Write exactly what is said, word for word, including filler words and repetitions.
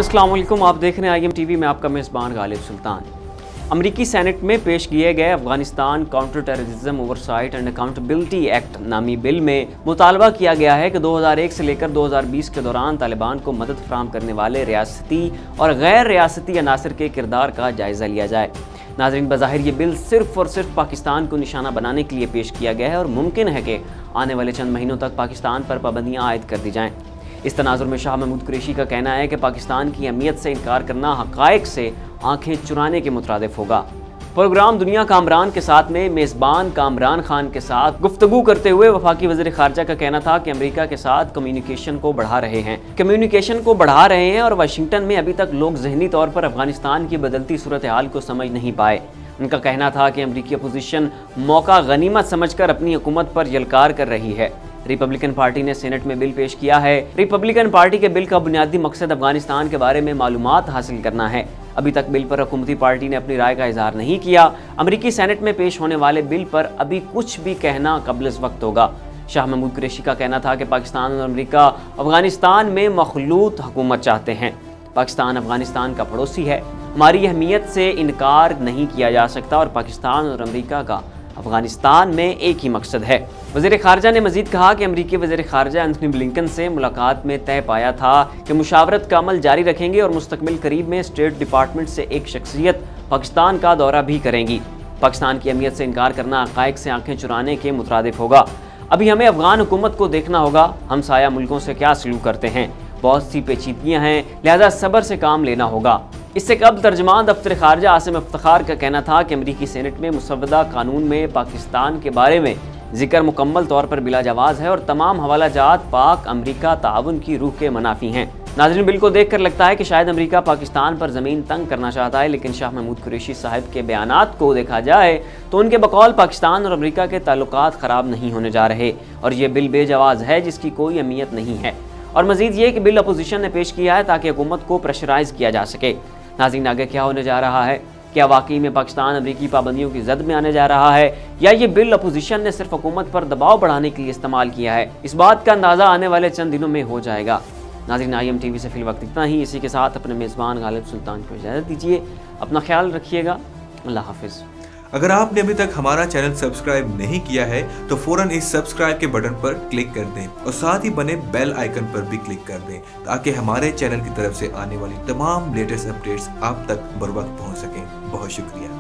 अस्सलाम वालेकुम, आप देख रहे हैं आई एम टी वी में आपका मेज़बान गालिब सुल्तान। अमरीकी सेनेट में पेश किए गए Afghanistan counter terrorism oversight and accountability act नामी बिल में मुतालबा किया गया है कि दो हज़ार एक से लेकर दो हज़ार बीस के दौरान तालिबान को मदद फराहम करने वाले रियासती और गैर रियासती अनासर के किरदार का जायज़ा लिया जाए। नाज़रीन, बज़ाहिर ये बिल सिर्फ और सिर्फ पाकिस्तान को निशाना बनाने के लिए पेश किया गया है और मुमकिन है कि आने वाले चंद महीनों तक पाकिस्तान पर पाबंदियाँ आयद कर दी जाएँ। इस तनाजुर में शाह महमूद कुरैशी का कहना है कि पाकिस्तान की अहमियत से इनकार करना हक़ाइक़ से आंखें चुराने के मुतरादिफ होगा। प्रोग्राम दुनिया कामरान के साथ में मेज़बान कामरान खान के साथ गुफ्तगू करते हुए वफाकी वज़ीर ख़ारजा का कहना था कि अमेरिका के साथ कम्युनिकेशन को बढ़ा रहे हैं कम्युनिकेशन को बढ़ा रहे हैं और वाशिंगटन में अभी तक लोग ज़हनी तौर पर अफगानिस्तान की बदलती सूरत हाल को समझ नहीं पाए। उनका कहना था कि अमरीकी अपोजिशन मौका गनीमत समझकर अपनी हुकूमत पर यलकार कर रही है। रिपब्लिकन पार्टी ने सेनेट में बिल पेश किया है। रिपब्लिकन पार्टी के बिल का बुनियादी मकसद अफगानिस्तान के बारे में मालूमात हासिल करना है। अभी तक बिल पर हुकूमती पार्टी ने अपनी राय का इजहार नहीं किया। अमरीकी सेनेट में पेश होने वाले बिल पर अभी कुछ भी कहना क़ब्ल वक्त होगा। शाह महमूद कुरैशी का कहना था कि पाकिस्तान और अमरीका अफगानिस्तान में मखलूत हुकूमत चाहते हैं। पाकिस्तान अफगानिस्तान का पड़ोसी है, हमारी अहमियत से इनकार नहीं किया जा सकता और पाकिस्तान और अमरीका का अफगानिस्तान में एक ही मकसद है। वज़ीर ख़ारजा ने मज़ीद कहा कि अमरीकी वज़ीर ख़ारजा एंथनी ब्लिंकन से मुलाकात में तय पाया था कि मुशावरत का अमल जारी रखेंगे और मुस्तकबिल करीब में स्टेट डिपार्टमेंट से एक शख्सियत पाकिस्तान का दौरा भी करेंगी। पाकिस्तान की अहमियत से इनकार करना हक़ाइक़ से आंखें चुराने के मुतरादिफ होगा। अभी हमें अफगान हुकूमत को देखना होगा हम साया मुल्कों से क्या सलूक करते हैं। बहुत सी पेचीदगियाँ हैं, लिहाजा सब्र से काम लेना होगा। इससे कबल तर्जमान दफ्तर ख़ारजा आसिम इफ्तिखार का कहना था कि अमरीकी सेनेट में मुसव्वदा कानून में पाकिस्तान के बारे में जिक्र मुकम्मल तौर पर बिला जवाज़ है और तमाम हवाला जात पाक अमरीका ताउन की रूह के मुनाफी हैं। नाज़रीन, बिल को देख कर लगता है कि शायद अमरीका पाकिस्तान पर ज़मीन तंग करना चाहता है, लेकिन शाह महमूद कुरैशी साहब के बयानात को देखा जाए तो उनके बकौल पाकिस्तान और अमरीका के ताल्लुकात ख़राब नहीं होने जा रहे और ये बिल बेजवाज़ है जिसकी कोई अहमियत नहीं है। और मज़ीद ये कि बिल अपोजिशन ने पेश किया है ताकि हुकूमत को प्रेशराइज़ किया जा सके। नाज़रीन, आगे क्या होने जा रहा है? क्या वाकई में पाकिस्तान अमरीकी पाबंदियों की जद में आने जा रहा है या ये बिल अपोजिशन ने सिर्फ हुकूमत पर दबाव बढ़ाने के लिए इस्तेमाल किया है? इस बात का अंदाज़ा आने वाले चंद दिनों में हो जाएगा। नाज़रीन, आई एम टी वी से फिल वक्त इतना ही। इसी के साथ अपने मेज़बान गालिब सुल्तान को इजाज़त दीजिए। अपना ख्याल रखिएगा। अल्लाह हाफिज़। अगर आपने अभी तक हमारा चैनल सब्सक्राइब नहीं किया है तो फौरन इस सब्सक्राइब के बटन पर क्लिक कर दें और साथ ही बने बेल आइकन पर भी क्लिक कर दें ताकि हमारे चैनल की तरफ से आने वाली तमाम लेटेस्ट अपडेट्स आप तक बर वक्त पहुंच सकें। बहुत शुक्रिया।